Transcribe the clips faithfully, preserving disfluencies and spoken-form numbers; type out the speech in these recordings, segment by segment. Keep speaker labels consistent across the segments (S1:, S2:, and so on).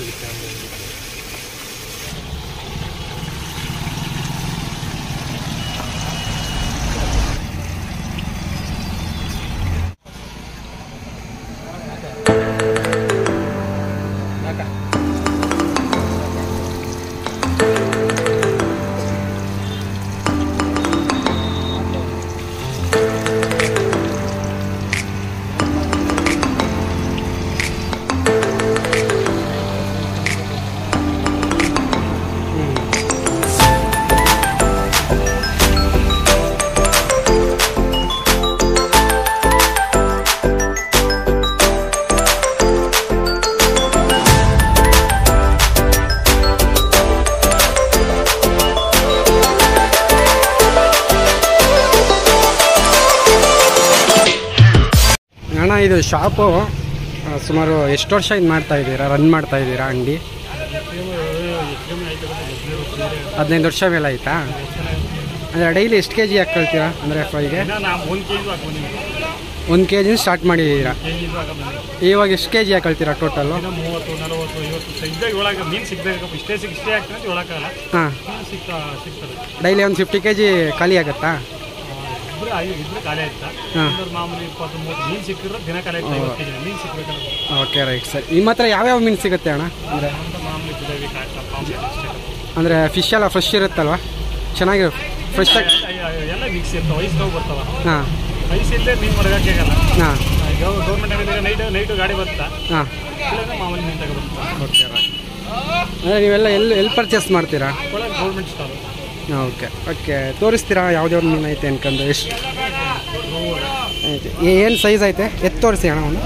S1: ಇದು ಶಾಪು ಸುಮಾರು ಎಷ್ಟು ವರ್ಷ ಇದು ಮಾಡ್ತಾ ಇದ್ದೀರಾ, ರನ್ ಮಾಡ್ತಾ ಇದ್ದೀರಾ ಅಂಗಡಿ? ಹದಿನೈದು ವರ್ಷ ಮೇಲೆ ಆಯ್ತಾ? ಅಂದರೆ ಡೈಲಿ ಎಷ್ಟು ಕೆ ಜಿ ಹಾಕ್ಕೊಳ್ತೀರಾ? ಅಂದರೆ ಫ್ರೈಗೆ ಒಂದು ಕೆ ಜಿನ ಸ್ಟಾರ್ಟ್ ಮಾಡಿದ್ದೀರಾ. ಇವಾಗ ಎಷ್ಟು ಕೆ ಜಿ ಹಾಕೊಳ್ತೀರಾ ಟೋಟಲ್ಲು? ಹಾಂ, ಡೈಲಿ ಒಂದು ಫಿಫ್ಟಿ ಕೆ ಜಿ ಖಾಲಿ ಆಗುತ್ತಾ? Okay right sir. ನಿಮ್ಮ ಹತ್ರ ಯಾವ್ಯಾವ ಮೀನು ಸಿಗುತ್ತೆ ಅಣ್ಣ? ಅಂದರೆ ಅಂದರೆ ಫಿಶ್ ಎಲ್ಲ ಫ್ರೆಶ್ ಇರುತ್ತಲ್ವ? ಚೆನ್ನಾಗಿರೋ ಫ್ರೆಶ್ ಆಗಿ ಎಲ್ಲ ಮಿಕ್ಸ್ ಇರ್ತಾವೆ. ಐಸ್ ತಗೋ ಬರ್ತಾವ. ಹಾಂ, ಐಸ್ ಇಲ್ಲದೆ ಮೀನು ಮಡಗಕ್ಕೆ ಆಗಲ್ಲ. ಹಾಂ, ಗೌರ್ಮೆಂಟ್ ನೈಟ್ ನೈಟು ಗಾಡಿ ಬರುತ್ತಾ? ಹಾಂ, ಮಾಮೂಲಿ ಮೀನು ತಗೋ ಬರ್ತಾ. Okay right. ಅಂದರೆ ನೀವೆಲ್ಲ ಎಲ್ಲಿ ಎಲ್ಲಿ ಪರ್ಚೇಸ್ ಮಾಡ್ತೀರಾ? Government stall. ಓಕೆ ಓಕೆ ತೋರಿಸ್ತೀರಾ ಯಾವ್ದಾವ್ದು ಮೀನು ಐತೆ ಅನ್ಕೊಂಡು? ಎಷ್ಟು ಐತೆ? ಏನು ಸೈಜ್ ಐತೆ? ಎತ್ತು ತೋರಿಸಿ ಅಣ್ಣ ಒಂದು.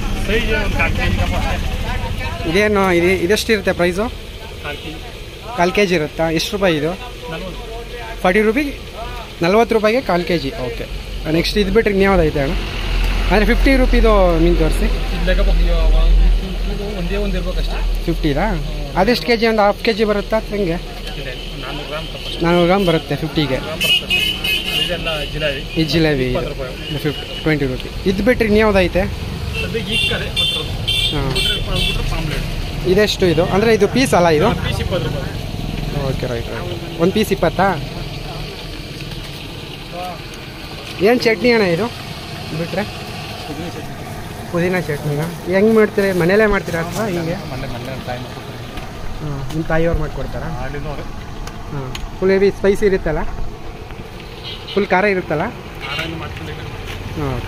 S1: ಇದೇನು ಇದು ಇದೆಷ್ಟಿರುತ್ತೆ ಪ್ರೈಸು? ಕಾಲು ಕೆ ಜಿ ಇರುತ್ತಾ? ಎಷ್ಟು ರೂಪಾಯಿ ಇದು? ಫಾರ್ಟಿ ರುಪಿ ನಲ್ವತ್ತು ರೂಪಾಯಿಗೆ ಕಾಲು ಕೆ ಜಿ. ಓಕೆ, ನೆಕ್ಸ್ಟ್ ಇದು ಬಿಟ್ಟರೆ ಇನ್ಯಾವ್ದು ಐತೆ ಅಣ್ಣ? ಅಂದರೆ ಫಿಫ್ಟಿ ರುಪೀದು ಮೀನು ತೋರಿಸಿ. ಒಂದೇ ಒಂದು ಇರ್ಬೇಕಷ್ಟೇ. ಫಿಫ್ಟಿದಾ? ಅದೆಷ್ಟು ಕೆ ಜಿ? ಒಂದು ಹಾಫ್ ಕೆ ಜಿ ಬರುತ್ತಾ ಹೆಂಗೆ? ನಾನ್ನೂರು ಗ್ರಾಮ್ ಬರುತ್ತೆ ಫಿಫ್ಟಿಗೆ. ಈ ಜಿಲೇಬಿ ಫಿಫ್ಟಿ ಟ್ವೆಂಟಿ ರುಪಿ. ಇದು ಬಿಟ್ಟರೆ ಇನ್ಯಾವ್ದು ಐತೆ? ಹಾಂ, ಇದೆಷ್ಟು ಇದು? ಅಂದರೆ ಇದು ಪೀಸ್ ಅಲ್ಲ ಇದು? Okay right right. ಒಂದು ಪೀಸ್ ಇಪ್ಪತ್ತಾ? ಏನು ಚಟ್ನಿ ಅಣ್ಣ ಇದು ಬಿಟ್ಟರೆ? ಪುದೀನ ಚಟ್ನಿನ ಹೆಂಗೆ ಮಾಡ್ತೀರಿ? ಮನೇಲೇ ಮಾಡ್ತೀರಾ ಅಥವಾ ಹೀಗೆ? ಹಾಂ, ನಿಮ್ಮ ತಾಯಿಯವ್ರು ಮಾಡಿಕೊಡ್ತಾರಾ? ಹಾಂ, ಫುಲ್ ಹೆವಿ ಸ್ಪೈಸಿ ಇರುತ್ತಲ್ಲ? ಫುಲ್ ಖಾರ ಇರುತ್ತಲ್ಲ? ಹಾಂ,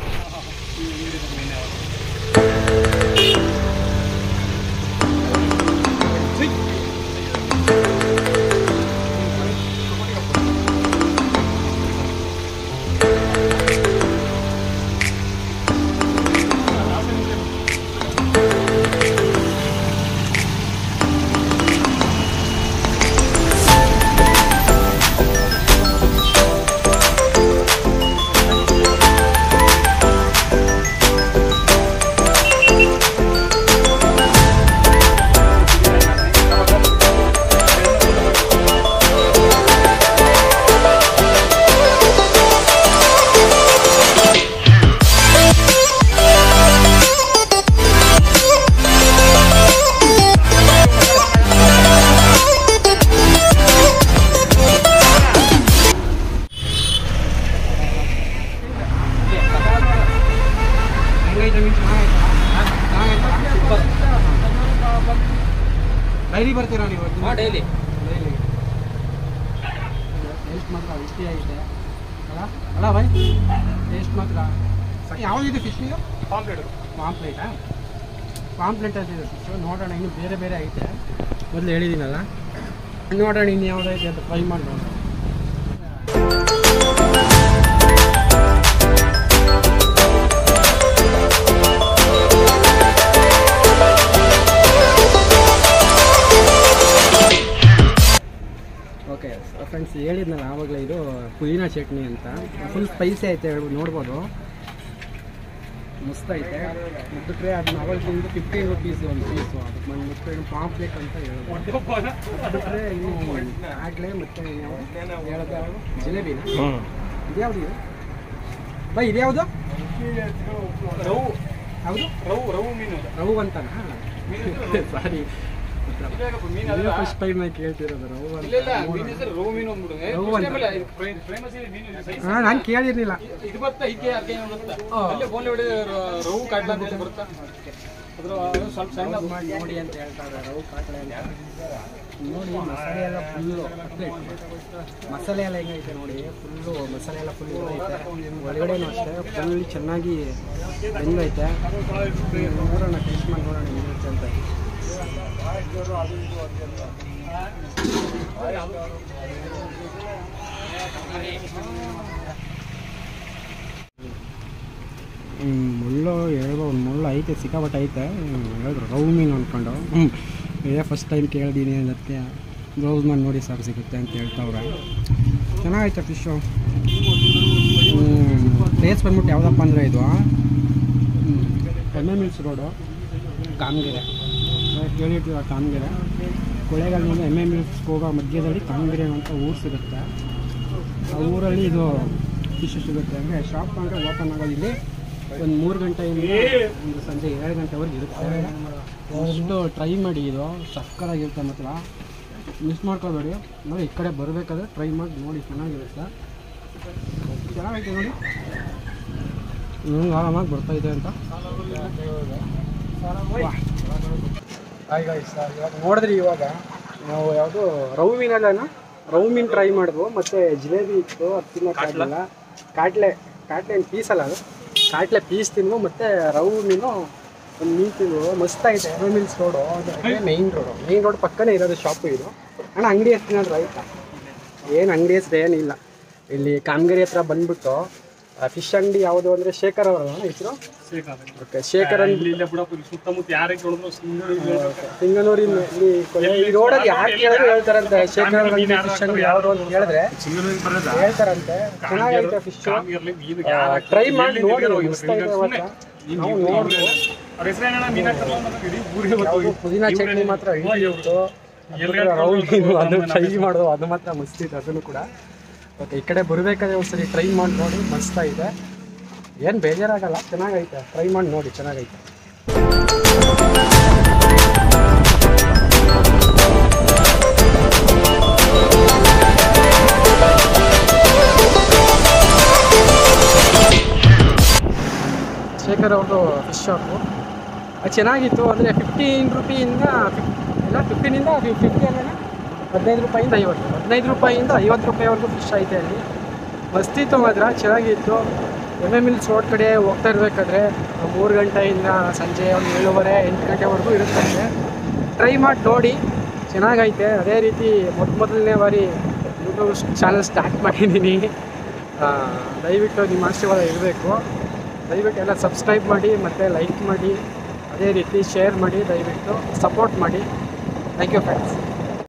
S1: ಡೈಲಿ ಬರ್ತೀರಾ ನೀವು? ಹಾಂ, ಡೈಲಿ ಡೈಲಿ. ಟೇಸ್ಟ್ ಮಾತ್ರ ರುಚಿಯಾಗಿದೆ ಅಲ್ಲ ಅಲ್ಲ ಬೈ? ಟೇಸ್ಟ್ ಮಾತ್ರ. ಯಾವುದಿದೆ ಫಿಶ್? ನೀವು ಪಾಂಪ್ಲೆಟ್. ಪಾಂಪ್ಲೆಟಾ? ಪಾಂಪ್ಲೆಟ್ ಅಂತಿದೆ ಫಿಶು. ನೋಡೋಣ, ಇನ್ನು ಬೇರೆ ಬೇರೆ ಐತೆ. ಮೊದಲು ಹೇಳಿದ್ದೀನಲ್ಲ, ನೋಡೋಣ ಇನ್ನು ಯಾವುದೈತೆ ಅಂತ ಫ್ರೈ ಮಾಡಿ ನೋಡೋಣ. ಓಕೆ ಫ್ರೆಂಡ್ಸ್, ಹೇಳಿದ್ನಲ್ಲ ಆವಾಗಲೇ, ಇದು ಪುದೀನ ಚಟ್ನಿ ಅಂತ. ಫುಲ್ ಸ್ಪೈಸಿ ಐತೆ ಹೇಳ್ಬೋದು, ನೋಡ್ಬೋದು. ಮಸ್ತ್ ಐತೆ. ಬಿಟ್ಟರೆ ಅದನ್ನ ಅವಾಗ ತಿಂದು ಫಿಫ್ಟೀನ್ ರುಪೀಸ್ ಒಂದು ಪೀಸು. ಅದಕ್ಕೆ ನಾನು ಮತ್ತೆ ಪಾಂಪ್ಲೆಟ್ ಅಂತ ಹೇಳ್ಬೋದು. ಬಿಟ್ಟರೆ ಇನ್ನು ಆಗಲೇ ಮತ್ತೆ ಹೇಳೋದು ಜಿಲೇಬಿನ. ಇದ್ಯಾವುದು ಇದು ಬೈ? ಇದ್ಯಾವುದು? ರವು. ಯಾವುದು? ರವು ರವು ಮೀನು. ರವು ಅಂತಾನ?
S2: ಸಾರಿ ಫಸ್ಟ್ ಟೈಮ್ ನಾನು ಕೇಳ್ತಿರೋದು ಹಾಂ ನಾನು ಕೇಳಿರ್ಲಿಲ್ಲ
S1: ಇದು ಬರ್ತಾ ಇದಕ್ಕೆ ಅಲ್ಲೇ ಫೋನ್ ಹೊಡೆದ ರವು ಕಾಟ್ಲ ಅಂತ ಬರ್ತಾ ಅದ್ರ ಸ್ವಲ್ಪ ಸಣ್ಣ
S2: ಮಾಡಿ ನೋಡಿ ಅಂತ ಹೇಳ್ತಾರೆ ರವು ಕಾಟ್ಲೆ ಅಂತ ನೋಡಿ ಮಸಾಲೆ ಎಲ್ಲ ಫುಲ್ಲು ಮಸಾಲೆ ಎಲ್ಲ ಹೆಂಗೈತೆ ನೋಡಿ ಫುಲ್ಲು ಮಸಾಲೆ ಎಲ್ಲ ಫುಲ್ ಐತೆ ಒಳಗಡೆನೂ ಅಷ್ಟೇ ಫುಲ್ ಚೆನ್ನಾಗಿ ಬೆಂದೈತೆ ನೋಡೋಣ ಟೇಸ್ಟ್ ಮಾಡಿ ನೋಡೋಣ ಹೆಂಗಿರುತ್ತೆ ಅಂತ ಮುಳ್ಳು ಹೇಳ್ಬೋ ಒಂದು ಮುಳ್ಳು ಐತೆ ಸಿಕ್ಕಾಪಟ್ಟೆ ಐತೆ ಹೇಳಿದ್ರು ರೌ ಮೀನು ಅಂದ್ಕೊಂಡು ಹ್ಞೂ ಇದೇ ಫಸ್ಟ್ ಟೈಮ್ ಕೇಳಿದ್ದೀನಿ ಅದಕ್ಕೆ ಬ್ರೌಸ್ ಮಾಡಿ ನೋಡಿ ಸಾಕು ಸಿಗುತ್ತೆ ಅಂತ ಹೇಳ್ತಾವ್ರೆ ಚೆನ್ನಾಗೈತೆ ಫಿಶ್ಶು ಪ್ಲೇಸ್ ಬಂದ್ಬಿಟ್ಟು ಯಾವುದಪ್ಪ ಅಂದರೆ ಇದು M M hills road Kamagere ಹೇಳಿರ್ತೀವ ಕಾಮಗೆರೆ ಕೊಳ್ಳೇಗಾಲದಿಂದ ಎಮ್ ಎಮ್ ಹಿಲ್ಸ್ಗೆ ಹೋಗೋ ಮಧ್ಯದಲ್ಲಿ ಕಾಮಗೆರೆ ಅಂತ ಊರು ಸಿಗುತ್ತೆ ಆ ಊರಲ್ಲಿ ಇದು ಫಿಶ್ ಸಿಗುತ್ತೆ ಅಂದರೆ ಶಾಪ್ ಅಂದರೆ ಓಪನ್ ಆಗೋದಿಲ್ಲಿ ಒಂದು ಮೂರು ಗಂಟೆಯಿಂದ ಒಂದು ಸಂಜೆ ಏಳು ಗಂಟೆವರೆಗೆ ಇರುತ್ತೆ ಅಷ್ಟು ಟ್ರೈ ಮಾಡಿ ಇದು ಸಕ್ಕತ್ತಾಗಿರುತ್ತೆ ಮಾತ್ರ ಮಿಸ್ ಮಾಡ್ಕೋಬೇಡಿ ನೋಡಿ ಈ ಕಡೆ ಬರಬೇಕಾದ್ರೆ ಟ್ರೈ ಮಾಡಿ ನೋಡಿ ಚೆನ್ನಾಗಿರುತ್ತೆ ಚೆನ್ನಾಗೈತೆ ನೋಡಿ ಹ್ಞೂ ಆರಾಮಾಗಿ ಬರ್ತಾಯಿದೆ ಅಂತ ಇವಾಗ ನೋಡಿದ್ರಿ ಇವಾಗ ನಾವು ಯಾವುದು ರೌ ಮೀನಲ್ಲ ರೌ ಮೀನು ಟ್ರೈ ಮಾಡಿದ್ವು ಮತ್ತು ಜಿಲೇಬಿ ಇತ್ತು ಅದು ತಿನ್ನೋಕ್ಕಾಗಲಿಲ್ಲ ಕಾಟ್ಲೆ ಕಾಟ್ಲೆ ಏನು ಪೀಸ್ ಅಲ್ಲ ಅದು ಕಾಟ್ಲೆ ಪೀಸ್ ತಿನ್ನುವು ಮತ್ತು ರೌ ಮೀನು ಒಂದು ಮೀನು ತಿನ್ನುವು ಮಸ್ತಾಗಿದೆ ಎಮ್ ಎಮ್ ಹಿಲ್ಸ್ ರೋಡು ಅದು ಮೇಯ್ನ್ ರೋಡು ಮೇಯ್ನ್ ರೋಡ್ ಪಕ್ಕನೇ ಇರೋದು ಶಾಪು ಇದು ಅಣ್ಣ ಅಂಗಡಿ ಹೆಸರು ಏನಾದರೂ ಆಯ್ತಾ ಏನು ಅಂಗಡಿ ಹೆಸರು ಏನಿಲ್ಲ ಇಲ್ಲಿ ಕಾಮಗೆರೆ ಹತ್ರ ಬಂದ್ಬಿಟ್ಟು ಫಿಶ್ ಅಂಗಡಿ ಯಾವುದು ಅಂದರೆ ಶೇಖರ್ ಅವರ ಹೆಸರು ಓಕೆ ಶೇಖರ್
S1: ಸುತ್ತಮುತ್ತ ಯಾರೇ ಕೇಳಿದ್ರು
S2: ಸಿಂಗನೂರಿ ಇಲ್ಲಿ ಈ ರೋಡಲ್ಲಿ ಯಾರು ಕೇಳಿದ್ರು ಹೇಳ್ತಾರಂತೆ ಶೇಖರ್ ಫಿಶ್ ಅಂಗಡಿ ಯಾವುದು ಅಂತ ಹೇಳಿದ್ರೆ ಹೇಳ್ತಾರಂತೆ ಚೆನ್ನಾಗೈತೆ ಫಿಶ್ ಟ್ರೈ ಮಾಡಿ ನೋಡಿ ನಾವು ನೋಡ್ಬೋದು ಪುದೀನ ಚಟ್ನಿ ಮಾತ್ರ ಇಟ್ಟು ಅದು ಟ್ರೈ ಮಾಡೋದು ಅದು ಮಾತ್ರ ಮಸ್ತಿತ್ತು ಅದನ್ನು ಕೂಡ ಓಕೆ ಈ ಕಡೆ ಬರಬೇಕಾದ್ರೆ ಒಂದ್ಸರಿ ಟ್ರೈ ಮಾಡಿ ನೋಡಿ ಮಸ್ತಾಗಿದೆ ಏನು ಬೇಜಾರಾಗಲ್ಲ ಚೆನ್ನಾಗೈತೆ ಟ್ರೈ ಮಾಡಿ ನೋಡಿ ಚೆನ್ನಾಗೈತೆ ಶೇಖರ್ ಅವ್ರದ್ದು ಫಿಶ್ ಶಾಪು ಅದು ಚೆನ್ನಾಗಿತ್ತು ಅಂದರೆ ಫಿಫ್ಟೀನ್ ರುಪಿಯಿಂದ ಇಲ್ಲ ಫಿಫ್ಟೀನಿಂದ ಫಿಫ್ಟಿ ಅಂದರೆ ಹದಿನೈದು ರೂಪಾಯಿಂದ ಐವತ್ತು ಹದಿನೈದು ರೂಪಾಯಿಂದ ಐವತ್ತು ರೂಪಾಯಿವರೆಗೂ ಫಿಶ್ ಐತೆ ಅಲ್ಲಿ ಮಸ್ತಿತ್ತು ಮಾತ್ರ ಚೆನ್ನಾಗಿತ್ತು ಎಮ್ ಎಮ್ ಹಿಲ್ಸ್ ರೋಡ್ ಕಡೆ ಹೋಗ್ತಾ ಇರಬೇಕಾದ್ರೆ ಮೂರು ಗಂಟೆಯಿಂದ ಸಂಜೆ ಒಂದು ಏಳುವರೆ ಎಂಟು ಗಂಟೆವರೆಗೂ ಇರುತ್ತೆ ಟ್ರೈ ಮಾಡಿ ನೋಡಿ ಚೆನ್ನಾಗೈತೆ ಅದೇ ರೀತಿ ಮೊದ ಮೊದಲನೇ ಬಾರಿ ಯೂಟ್ಯೂಬ್ ಚಾನಲ್ ಸ್ಟಾರ್ಟ್ ಮಾಡಿದ್ದೀನಿ ದಯವಿಟ್ಟು ನಿಮ್ಮ ಆಶೀರ್ವಾದ ಇರಬೇಕು ದಯವಿಟ್ಟು ಎಲ್ಲ ಸಬ್ಸ್ಕ್ರೈಬ್ ಮಾಡಿ ಮತ್ತು ಲೈಕ್ ಮಾಡಿ ಅದೇ ರೀತಿ ಶೇರ್ ಮಾಡಿ ದಯವಿಟ್ಟು ಸಪೋರ್ಟ್ ಮಾಡಿ ಥ್ಯಾಂಕ್ ಯು ಫ್ರೆಂಡ್ಸ್